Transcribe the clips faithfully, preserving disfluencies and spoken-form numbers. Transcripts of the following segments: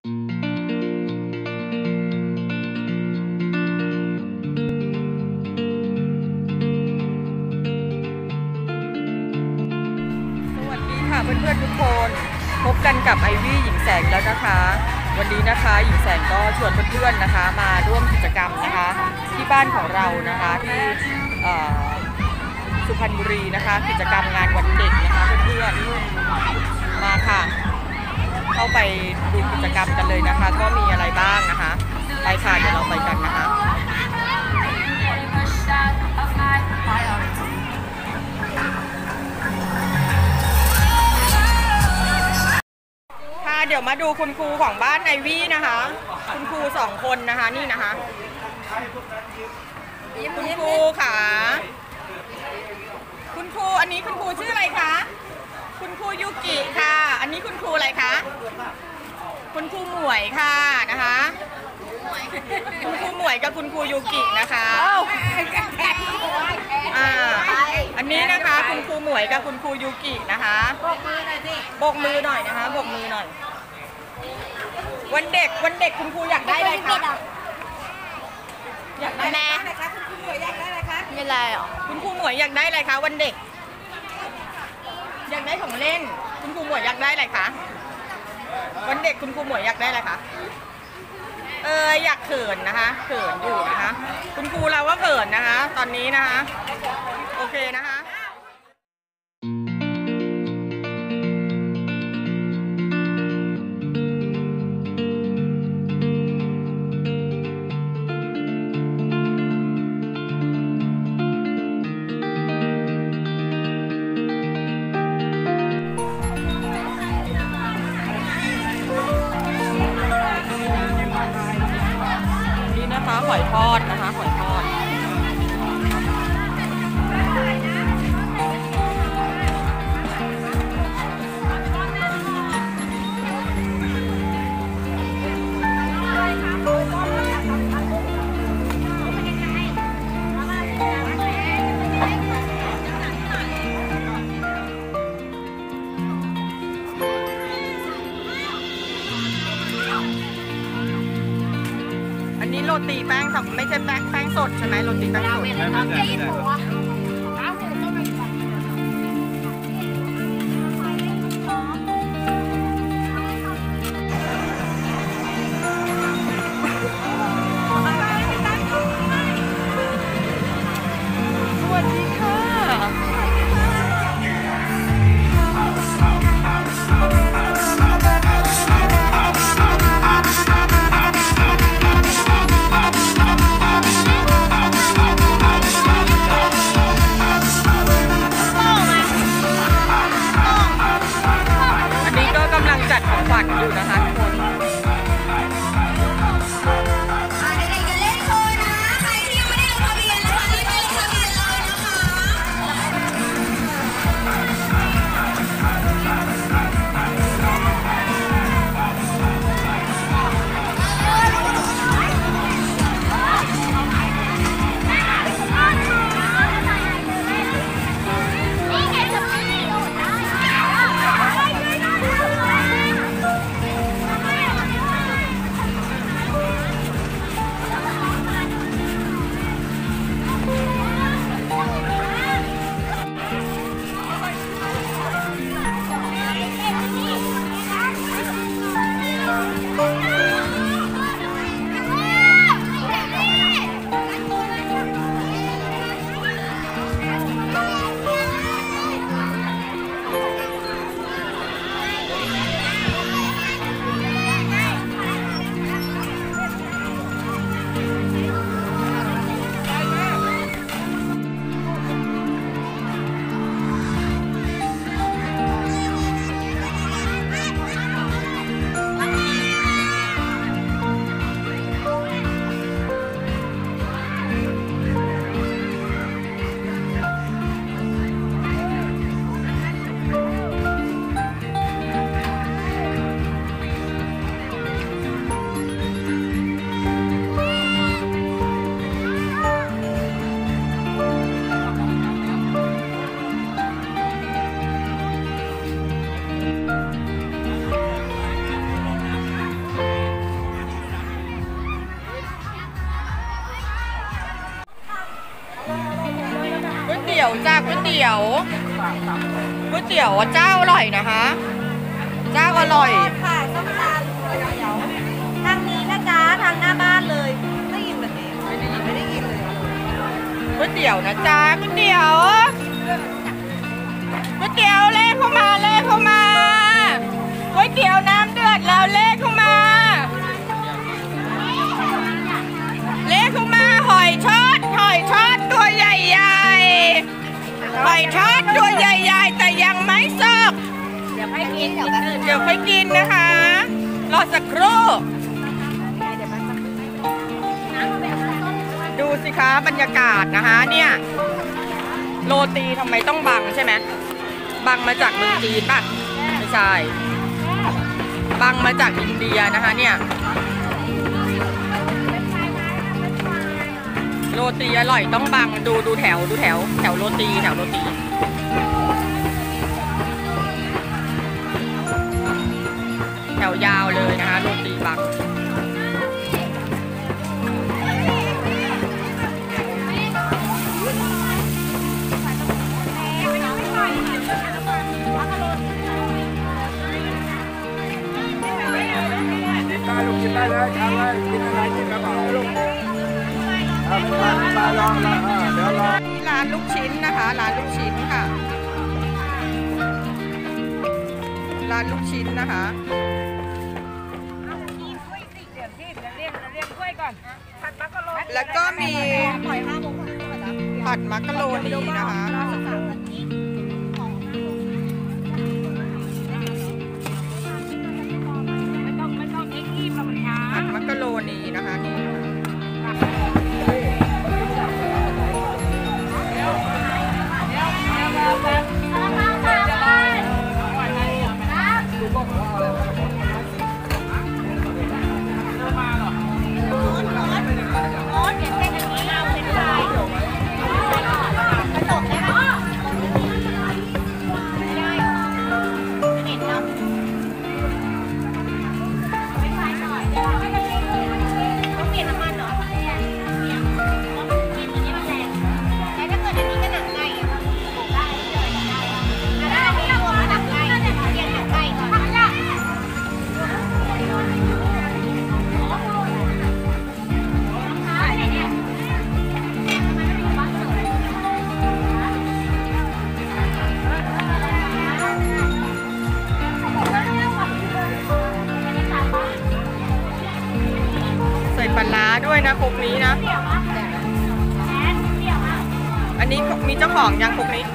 เพื่อนๆทุกคนพบกันกับไอวี่หญิงแสงแล้วนะคะวันนี้นะคะหญิงแสงก็ชวนเพื่อนๆนะคะมาร่วมกิจกรรมนะคะที่บ้านของเรานะคะที่สุพรรณบุรีนะคะกิจกรรมงานวันเด็กนะคะเพื่อนๆมาค่ะเข้าไปดูกิจกรรมกันเลยนะคะก็มีอะไรบ้างนะคะไปค่ะเดี๋ยวเราไปกันนะคะเดี๋ยวมาดูคุณครูของบ้านไอวี่นะคะคุณครูสองคนนะคะนี่นะคะคุณครูค่ะคุณครูอันนี้คุณครูชื่ออะไรคะคุณครูยูกิค่ะอันนี้คุณครูอะไรคะคุณครูหมวยค่ะนะคะคุณครูหมวยกับคุณครูยูกินะคะอ่าอันนี้นะคะคุณครูหมวยกับคุณครูยูกินะคะโบกมือหน่อยสิโบกมือหน่อยนะคะโบกมือหน่อยวันเด็กวันเด็กคุณครูอยากได้อะไรคะอยากได้อะไรคะคุณครูหมวยอยากได้อะไรคะไม่ไรหรอคุณครูหมวยอยากได้อะไรคะวันเด็กอยากได้ของเล่นคุณครูหมวยอยากได้อะไรคะวันเด็กคุณครูหมวยอยากได้อะไรคะเอออยากเขินนะคะเขินอยู่นะคะคุณครูเราว่าเขินนะคะตอนนี้นะคะโอเคนะคะหอยทอดนะคะหอยทอดโรตีแป้งไม่ใช่แป้งแป้งสดใช่ไหมโรตีแป้งสดขวัญอยู่นะคะทุกคนยวจ้าก๋วยเตี๋ยวก๋วยเตี๋ยวเจ้าอร่อยนะคะเจ้าอร่อยค่ะส้มตำก๋วยเตี๋ยวทางนี้นะจ๊ะทางหน้าบ้านเลยได้ยินแบบนี้ไม่ได้ยินไม่ได้ยินเลยก๋วยเตี๋ยวนะจ๊ะก๋วยเตี๋ยวก๋วยเตี๋ยวเลขเข้ามาเลขเข้ามาก๋วยเตี๋ยวน้ำเดือดแล้วเลขเข้ามาเลขเข้ามาหอยทอดหอยทอดตัวใหญ่ๆหอยทอดตัวใหญ่ๆแต่ยังไม่สุกเดี๋ยวค่อยกินเดี๋ยวเดี๋ยวค่อยกินนะคะรอสักครู่ดูสิคะบรรยากาศนะคะเนี่ยโรตีทำไมต้องบังใช่ไหมบังมาจากเมืองจีนป่ะไม่ใช่บังมาจากอินเดียนะคะเนี่ยโรตีอร่อยต้องบังดูดูแถวดูแถวแถวโรตีแถวโรตีแถวยาวเลยนะคะโรตีบังลูกกินได้เลยทำอะไรกินอะไรกินกระเป๋าลูกมามาลองลองเดี๋ยวลองร้านลูกชิ้นนะคะร้านลูกชิ้นค่ะร้านลูกชิ้นนะคะแล้วก็มีผัดมักกะโรนีนะคะผัดมักกะโรนีนะคะนี่ปลาร้าด้วยนะครกนี้นะอันนี้มีเจ้าของยังครกนี้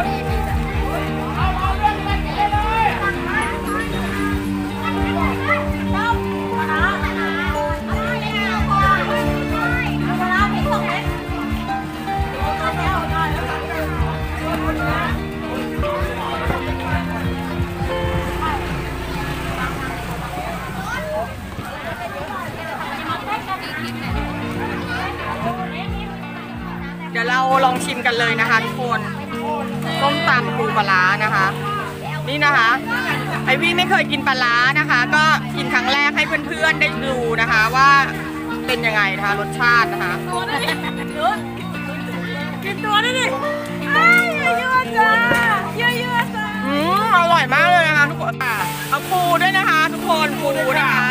เดี๋ยวเราลองชิมกันเลยนะคะทุกคนส้มตำปูปลาร้านะคะนี่นะคะไอวี่ไม่เคยกินปลาร้านะคะก็กินครั้งแรกให้เพื่อนๆได้ดูนะคะว่าเป็นยังไงนะคะรสชาตินะคะกินตัวได้ดิเยอะๆจ้าเยอะๆจ้าอืมอร่อยมากเลยนะคะทุกคนเอาปูด้วยนะคะทุกคนปูนะคะ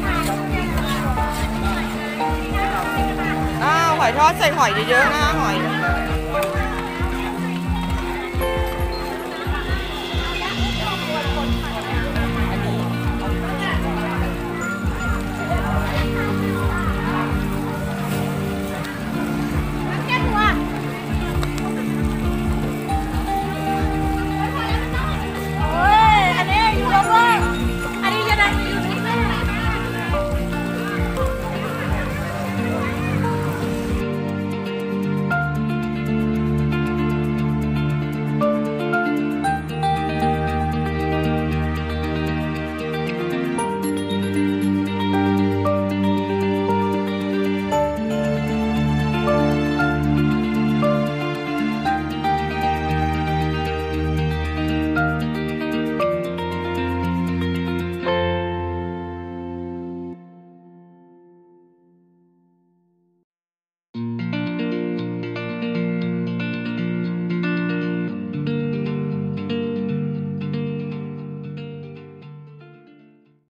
หอยทอดใส่หอยเยอะๆนะหอย